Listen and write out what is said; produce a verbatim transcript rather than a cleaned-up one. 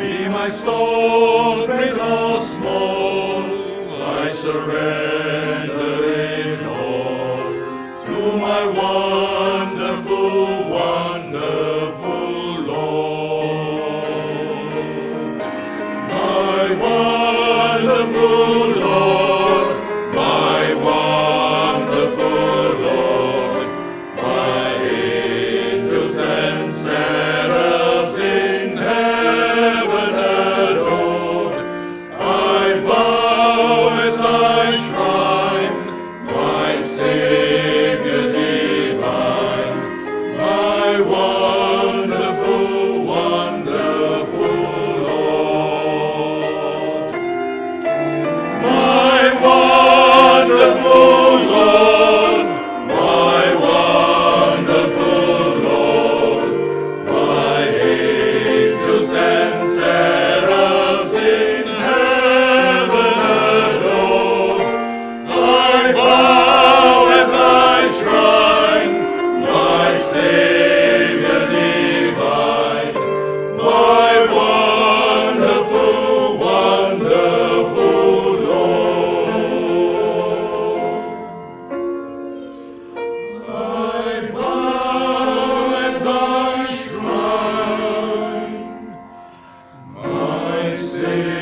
Be my stone, great or small, I surrender it all to my wonderful, wonderful Lord. My wonderful Lord, my wonderful Lord, my angels and seraphs in heaven adore. I bow at thy shrine, my Savior divine, my wonderful, wonderful Lord. My wonderful Lord, my wonderful Lord, my angels and seraphs in heaven adore. I bow at thy shrine, my Savior divine, my wonderful, wonderful Lord. I bow at thy shrine, my Savior